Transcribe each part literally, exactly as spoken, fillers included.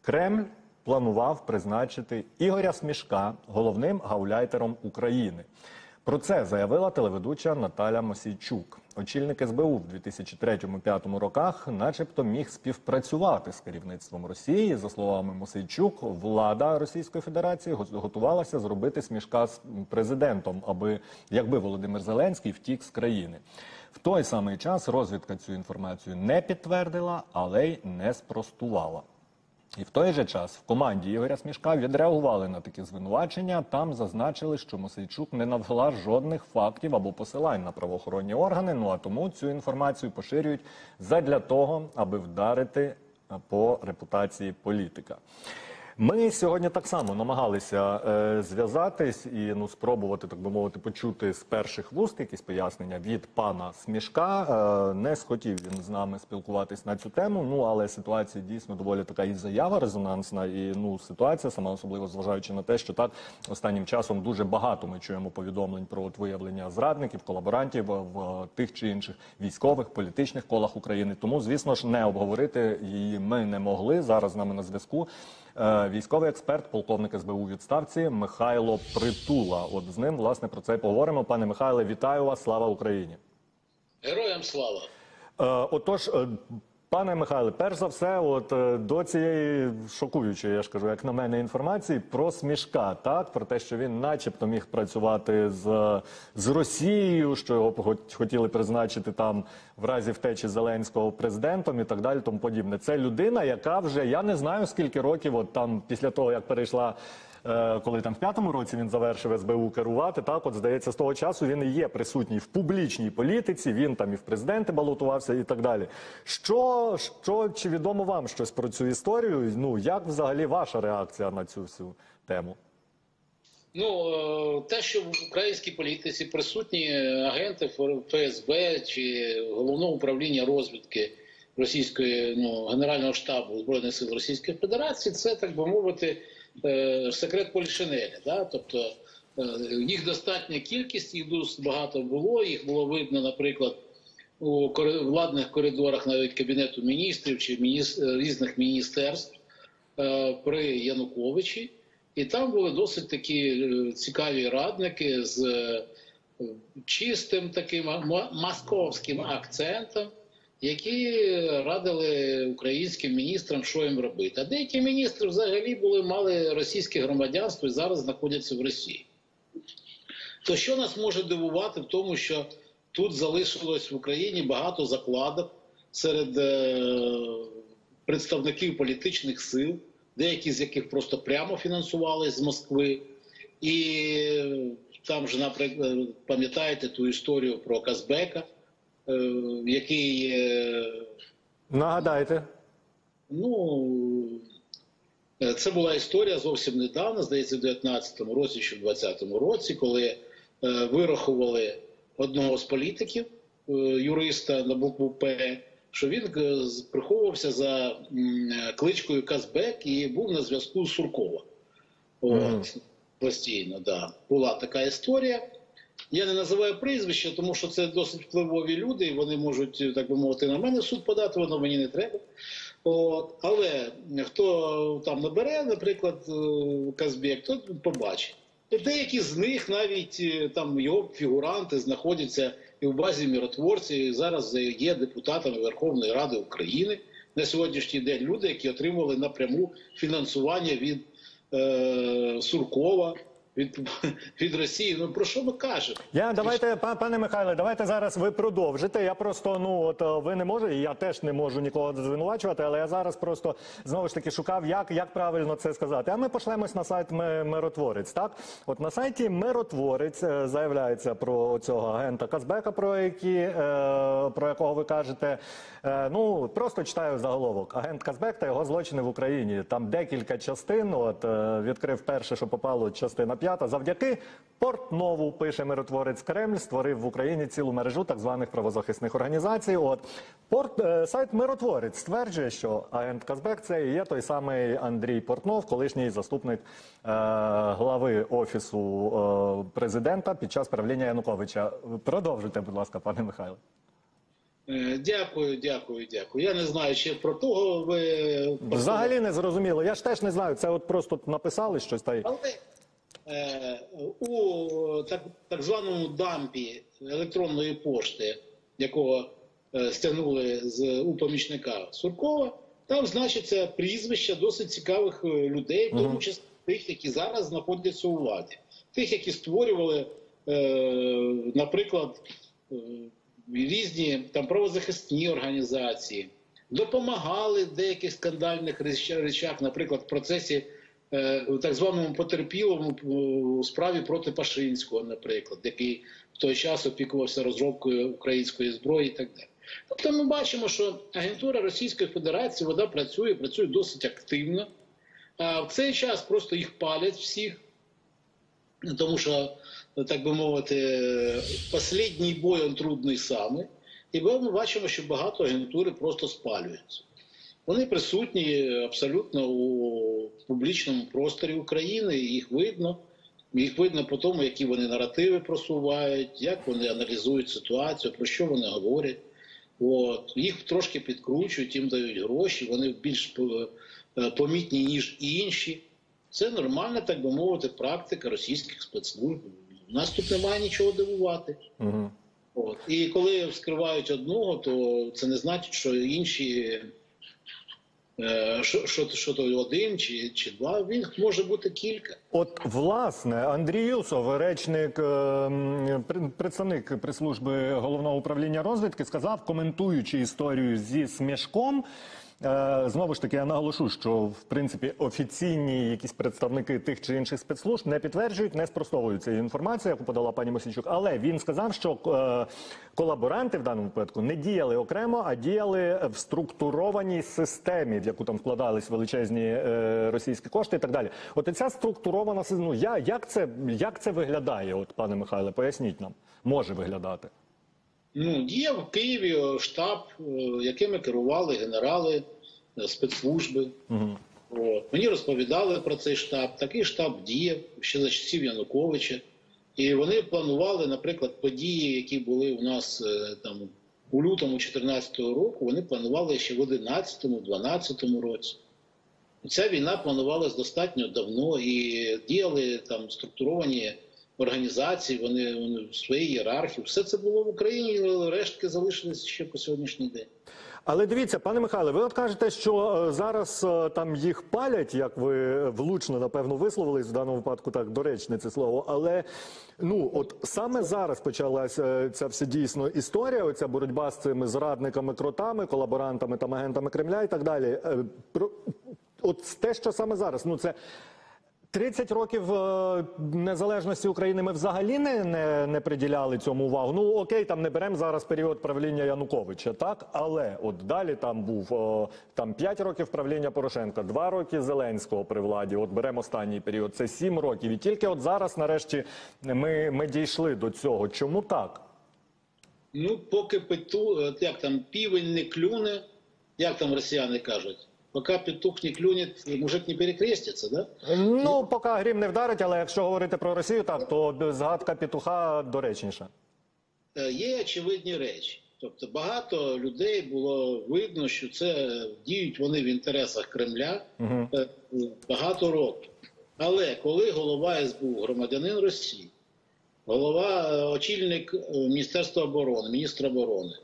Кремль планував призначити Ігоря Смішка головним гауляйтером України. Про це заявила телеведуча Наталя Мосійчук. Очільник ес бе у в дві тисячі третьому - дві тисячі п'ятому роках начебто міг співпрацювати з керівництвом Росії. За словами Мосійчук, влада Російської Федерації готувалася зробити Смішка президентом, аби, якби Володимир Зеленський втік з країни. В той самий час розвідка цю інформацію не підтвердила, але й не спростувала. І в той же час в команді Ігоря Смішка відреагували на такі звинувачення. Там зазначили, що Мосійчук не навела жодних фактів або посилань на правоохоронні органи, ну а тому цю інформацію поширюють задля того, аби вдарити по репутації політика. Ми сьогодні так само намагалися е, зв'язатись і ну, спробувати, так би мовити, почути з перших вуст якісь пояснення від пана Смішка. Е, не схотів він з нами спілкуватись на цю тему, ну але ситуація дійсно доволі така і заява резонансна, і ну, ситуація, сама особливо зважаючи на те, що так останнім часом дуже багато ми чуємо повідомлень про от виявлення зрадників, колаборантів в тих чи інших військових, політичних колах України. Тому, звісно ж, не обговорити її ми не могли. Зараз з нами на зв'язку військовий експерт, полковник ес бе у у відставці Михайло Притула. От з ним, власне, про це й поговоримо. Пане Михайле, вітаю вас, слава Україні. Героям слава. Е, отож, пане Михайле, перш за все, от до цієї шокуючої, я ж кажу, як на мене, інформації про Смішка, так, про те, що він начебто міг працювати з, з Росією, що його хотіли призначити там в разі втечі Зеленського президентом і так далі, тому подібне. Це людина, яка вже, я не знаю скільки років, от там після того, як перейшла, коли там в п'ятому році він завершив ес бе у керувати, так, от здається, з того часу він і є присутній в публічній політиці, він там і в президенти балотувався і так далі. Що, що чи відомо вам щось про цю історію? Ну, як взагалі ваша реакція на цю всю тему? Ну, те, що в українській політиці присутні агенти еф ес бе чи Головного управління розвідки Російської, ну, Генерального штабу Збройних сил Російської Федерації, це, так би мовити, секрет полішинеля. Да? Тобто їх достатня кількість, їх досить багато було, їх було видно, наприклад, у владних коридорах навіть Кабінету міністрів чи міністр, різних міністерств при Януковичі. І там були досить такі цікаві радники з чистим таким московським акцентом, які радили українським міністрам, що їм робити. А деякі міністри взагалі були, мали російське громадянство і зараз знаходяться в Росії. То що нас може дивувати в тому, що тут залишилось в Україні багато закладок серед е, представників політичних сил, деякі з яких просто прямо фінансувались з Москви. І там же, наприклад, пам'ятаєте ту історію про Казбека, е, який... Е, Нагадайте. Ну, це була історія зовсім недавно, здається, в дев'ятнадцятому році чи в двадцятому році, коли е, вирахували одного з політиків, е, юриста на букву П, що він приховувався за кличкою Казбек і був на зв'язку з Суркова. От, mm. Постійно, да. Була така історія. Я не називаю прізвища, тому що це досить впливові люди, і вони можуть, так би мовити, на мене суд подати, воно мені не треба. От, але хто там набере, наприклад, Казбек, то побачить. І деякі з них, навіть там його фігуранти, знаходяться і в базі миротворців, і зараз є депутатами Верховної Ради України на сьогоднішній день. Люди, які отримували напряму фінансування від е, Суркова, від, від Росії. Ну, про що ми кажемо? Я, давайте, пане Михайле, давайте зараз ви продовжите. Я просто, ну, от ви не можете, і я теж не можу нікого звинувачувати, але я зараз просто, знову ж таки, шукав, як, як правильно це сказати. А ми пошлемось на сайт Миротворець, так? От на сайті Миротворець заявляється про цього агента Казбека, про, які, е, про якого ви кажете. Е, ну, просто читаю заголовок. Агент Казбек та його злочини в Україні. Там декілька частин, от, е, відкрив перше, що попало, частина п'ята. Завдяки Портнову, пише Миротворець, Кремль створив в Україні цілу мережу так званих правозахисних організацій. От Порт, е, сайт Миротворець стверджує, що агент Казбек – це і є той самий Андрій Портнов, колишній заступник е, глави Офісу е, президента під час правління Януковича. Продовжуйте, будь ласка, пане Михайло. Е, Дякую, дякую, дякую. Я не знаю, чи про того ви... Взагалі не зрозуміло. Я ж теж не знаю. Це от просто написали щось та й. Але е, у так, так званому дампі електронної пошти, якого е, стягнули з у помічника Суркова, там значиться прізвища досить цікавих е, людей, в тому числі тих, які зараз знаходяться у владі. Тих, які створювали, е, наприклад, е, різні там правозахисні організації, допомагали в деяких скандальних речах, наприклад, в процесі у так званому потерпілому у справі проти Пашинського, наприклад, який в той час опікувався розробкою української зброї і так далі. Тобто ми бачимо, що агентура Російської Федерації, вона працює, працює досить активно, а в цей час просто їх палять всіх, тому що, так би мовити, останній бой, він трудний саме, і ми бачимо, що багато агентури просто спалюються. Вони присутні абсолютно у публічному просторі України, і їх видно. Їх видно по тому, які вони наративи просувають, як вони аналізують ситуацію, про що вони говорять. От. Їх трошки підкручують, їм дають гроші, вони більш помітні, ніж інші. Це нормальна, так би мовити, практика російських спецслужб. У нас тут немає нічого дивувати. Угу. От. І коли вскривають одного, то це не значить, що інші... Що, що, що то один чи, чи два, він може бути кілька. От, власне, Андрій Юсов, речник, представник прес-служби Головного управління розвідки, сказав, коментуючи історію зі Смішком, знову ж таки, я наголошу, що, в принципі, офіційні якісь представники тих чи інших спецслужб не підтверджують, не спростовують цю інформацію, яку подала пані Мосійчук. Але він сказав, що колаборанти в даному випадку не діяли окремо, а діяли в структурованій системі, в яку там вкладались величезні російські кошти і так далі. От ця структурована система, ну, я, як, це, як це виглядає, от, пане Михайле, поясніть нам, може виглядати? Ну, діяв в Києві штаб, якими керували генерали спецслужби. Угу. От. Мені розповідали про цей штаб. Такий штаб діяв ще за часів Януковича. І вони планували, наприклад, події, які були у нас там у лютому дві тисячі чотирнадцятого року, вони планували ще в одинадцятому, дванадцятому році. Ця війна планувалась достатньо давно і діяли там структуровані організації, вони, вони в своїй ієрархії. Все це було в Україні, але рештки залишились ще по сьогоднішній день. Але дивіться, пане Михайле, ви от кажете, що зараз там їх палять, як ви влучно, напевно, висловились, в даному випадку так доречне це слово, але ну от саме зараз почалася ця вся дійсно історія, оця боротьба з цими зрадниками, кротами, колаборантами, там, агентами Кремля і так далі. От те, що саме зараз, ну це тридцять років незалежності України ми взагалі не, не, не приділяли цьому увагу. Ну окей, там не беремо зараз період правління Януковича, так? Але от далі там був там п'ять років правління Порошенка, два роки Зеленського при владі, от беремо останній період, це сім років. І тільки от зараз нарешті ми, ми дійшли до цього. Чому так? Ну, поки пету, як там, півень не клюне, як там росіяни кажуть, поки петух не клюне, мужик не перекреститься, да? Ну, поки грім не вдарить, але якщо говорити про Росію, так, то згадка петуха доречніша. Є очевидні речі. Тобто багато людей було видно, що це діють вони в інтересах Кремля угу. багато років. Але коли голова ес бе у громадянин Росії, голова, очільник Міністерства оборони, міністр оборони,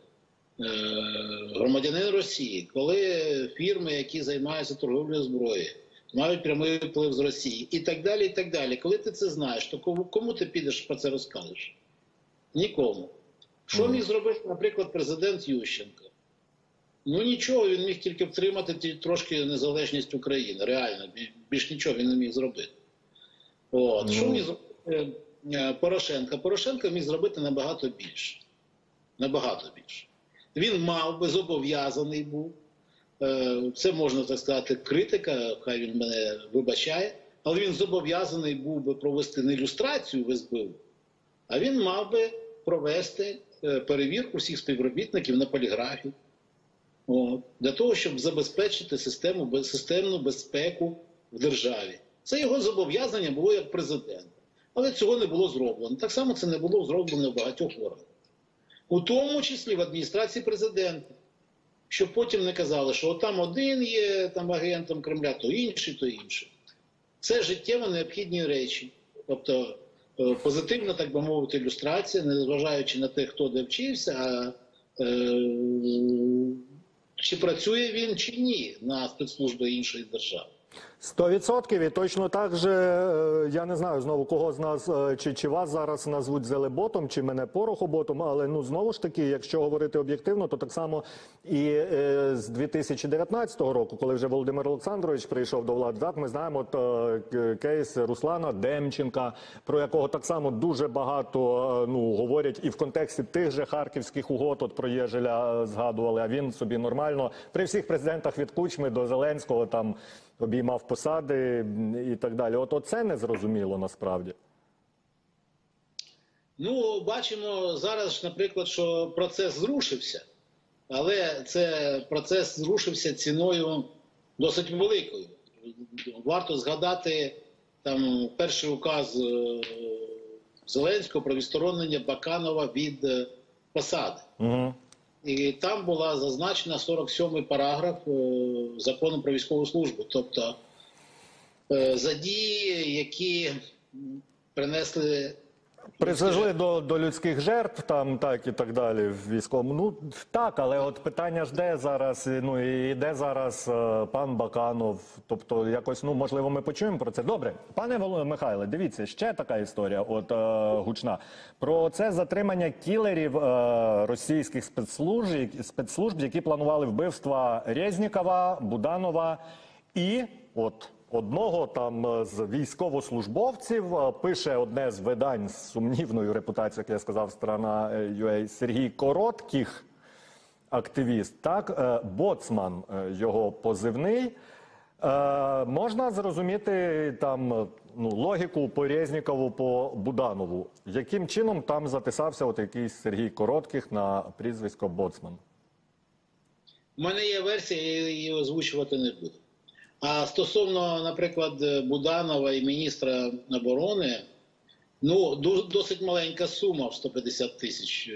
громадянин Росії, коли фірми, які займаються торговлею зброєю, мають прямий вплив з Росії і так далі, і так далі. Коли ти це знаєш, то кому, кому ти підеш про це розкажеш? Нікому. Що міг зробити, наприклад, президент Ющенко? Ну нічого, він міг тільки втримати трошки незалежність України, реально, більш нічого він не міг зробити. От. Mm. Що міг зробити Порошенко? Порошенко міг зробити набагато більше. Набагато більше. Він мав би, зобов'язаний був, це можна так сказати, критика, хай він мене вибачає, але він зобов'язаний був би провести не ілюстрацію в ес бе у, а він мав би провести перевірку всіх співробітників на поліграфі, от, для того, щоб забезпечити систему, системну безпеку в державі. Це його зобов'язання було як президента. Але цього не було зроблено. Так само це не було зроблено в багатьох органах. у тому числі в адміністрації президента. Щоб потім не казали, що там один є там, агентом Кремля, то інший, то інший. Це життєво необхідні речі. Тобто позитивна, так би мовити, ілюстрація, незважаючи на те, хто де вчився, а е, чи працює він, чи ні на спецслужби іншої держави. Сто відсотків і точно так же, е, я не знаю знову кого з нас, е, чи, чи вас зараз назвуть зелеботом, чи мене порохоботом, але ну знову ж таки, якщо говорити об'єктивно, то так само і е, з дві тисячі дев'ятнадцятого року, коли вже Володимир Олександрович прийшов до влади, так, ми знаємо от, е, кейс Руслана Демченка, про якого так само дуже багато е, ну, говорять і в контексті тих же харківських угод, от про Єжеля згадували, а він собі нормально при всіх президентах від Кучми до Зеленського там обіймав посади і так далі. От оце незрозуміло насправді. Ну, бачимо зараз, наприклад, що процес зрушився, але це процес зрушився ціною досить великою. Варто згадати там перший указ Зеленського про відсторонення Баканова від посади. Угу. І там була зазначена сорок сьомий параграф е, закону про військову службу. Тобто е, за дії, які принесли... Призвели до, до людських жертв, там, так і так далі, в військовому. Ну, так, але от питання ж де зараз, ну, і де зараз е, пан Баканов, тобто, якось, ну, можливо, ми почуємо про це. Добре, пане Михайле, дивіться, ще така історія, от, е, гучна. Про це затримання кілерів е, російських спецслужб, спецслужб, які планували вбивства Резнікова, Буданова і, от, одного там з військовослужбовців, пише одне з видань з сумнівною репутацією, як я сказав, Страна.ua, Сергій Коротких, активіст, так, боцман його позивний. Е, можна зрозуміти там ну, логіку по Резнікову, по Буданову. Яким чином там затисався от якийсь Сергій Коротких на прізвисько боцман? У мене є версія, я її озвучувати не буду. А стосовно, наприклад, Буданова і міністра оборони, ну, досить маленька сума в сто п'ятдесят тисяч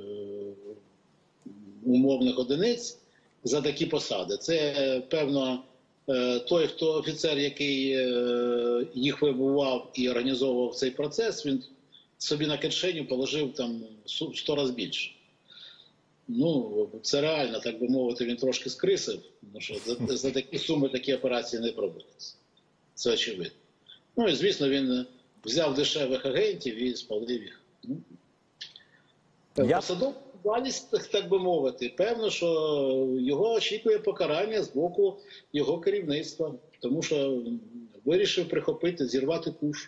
умовних одиниць за такі посади. Це, певно, той, хто офіцер, який їх вибував і організовував цей процес, він собі на кишеню положив там сто разів більше. Ну, це реально, так би мовити, він трошки скрисив, тому що за, за такі суми такі операції не проводяться. Це очевидно. Ну і, звісно, він взяв дешевих агентів і спалив їх. Ну, Я... Посадова відповідальність, так би мовити. Певно, що його очікує покарання з боку його керівництва, тому що вирішив прихопити, зірвати куш.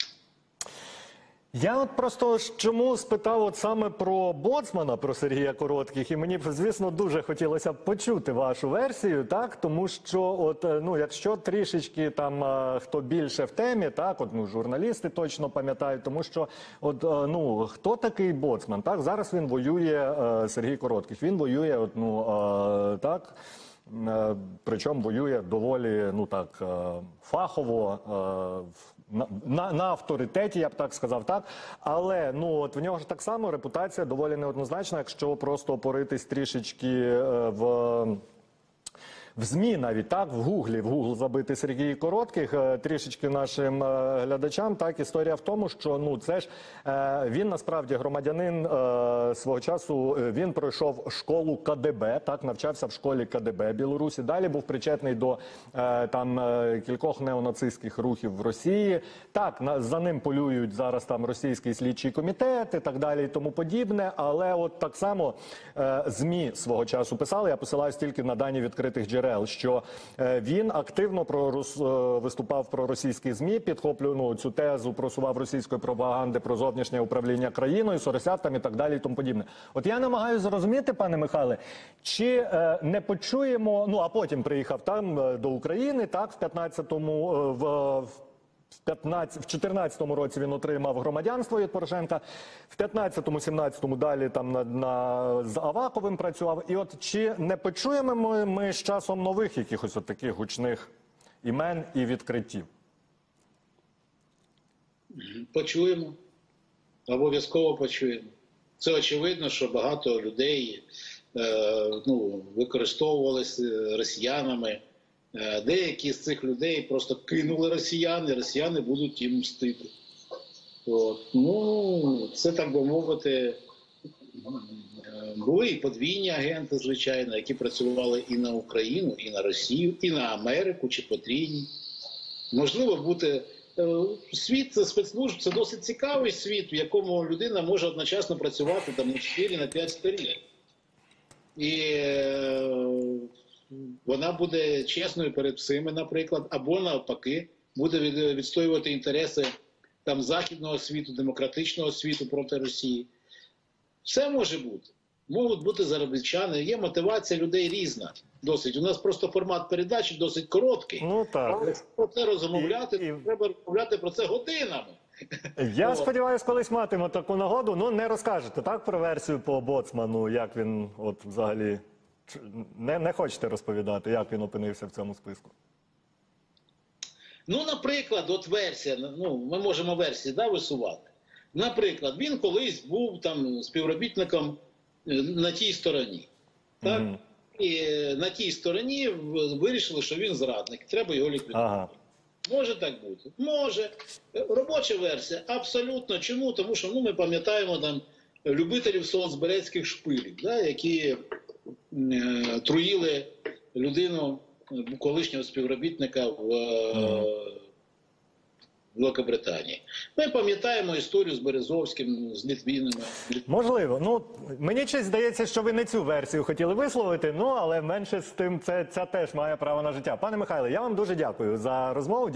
Я от просто чому спитав от саме про боцмана, про Сергія Коротких, і мені б, звісно, дуже хотілося б почути вашу версію, так, тому що от, ну, якщо трішечки там хто більше в темі, так, от, ну, журналісти точно пам'ятають, тому що от, ну, хто такий боцман, так, зараз він воює, Сергій Коротких, він воює, от, ну, так, причому воює доволі, ну, так, фахово, На, на, на авторитеті, я б так сказав, так. Але, ну, от в нього ж так само репутація доволі неоднозначна, якщо просто поритись трішечки е, в... В ЗМІ навіть, так, в Гуглі, в Гугл забити Сергій Коротких, трішечки нашим глядачам, так, історія в тому, що, ну, це ж, він насправді громадянин свого часу, він пройшов школу КДБ, так, навчався в школі КДБ Білорусі, далі був причетний до, там, кількох неонацистських рухів в Росії, так, за ним полюють зараз там російський слідчий комітет і так далі і тому подібне, але от так само ЗМІ свого часу писали, я посилаюсь тільки на дані відкритих джерел, що він активно пророс, виступав про російські ЗМІ, підхоплював, ну, цю тезу, просував російської пропаганди про зовнішнє управління країною, соросятам і так далі і тому подібне. От я намагаюся зрозуміти, пане Михайле, чи е, не почуємо, ну, а потім приїхав там до України, так, в п'ятнадцятому, в, в В чотирнадцятому році він отримав громадянство від Порошенка, в п'ятнадцятому-сімнадцятому далі там на, на, з Аваковим працював. І от чи не почуємо ми, ми з часом нових якихось от таких гучних імен і відкриттів? Почуємо. Обов'язково почуємо. Це очевидно, що багато людей е, ну, використовувалися росіянами. Е, деякі з цих людей просто кинули росіян, і росіяни будуть їм мстити. От. Ну, це, так би мовити, були і подвійні агенти, звичайно, які працювали і на Україну, і на Росію, і на Америку, чи потрійні. Можливо, бути... Світ це спецслужб, це досить цікавий світ, в якому людина може одночасно працювати там, на чотири, на п'ять сторін. І е, вона буде чесною перед всіми, наприклад, або навпаки, буде від, відстоювати інтереси там, західного світу, демократичного світу проти Росії. Все може бути. Можуть бути заробітчани, є мотивація людей різна. Досить. У нас просто формат передачі досить короткий. Ну так. Але про це розмовляти, І- і- треба розмовляти про це годинами. Я От. сподіваюся, колись матиму таку нагоду. Ну, не розкажете, так, про версію по боцману, як він от взагалі... Чи- Не, не хочете розповідати, як він опинився в цьому списку? Ну, наприклад, от версія, ну, ми можемо версії, да, висувати. Наприклад, він колись був там співробітником е, на тій стороні. Так? Мгм. І е, на тій стороні в- вирішили, що він зрадник, треба його ліквідувати. Ага. Може так бути? Може. Е, Робоча версія? Абсолютно. Чому? Тому що ну, ми пам'ятаємо там любителів солоцберецьких шпилів, да, які е, труїли людину, е, колишнього співробітника в е, Великобританії. Ми пам'ятаємо історію з Березовським, з Літвінами. Можливо. Ну, мені щось здається, що ви не цю версію хотіли висловити, ну, але менше з тим, це, ця теж має право на життя. Пане Михайле, я вам дуже дякую за розмову.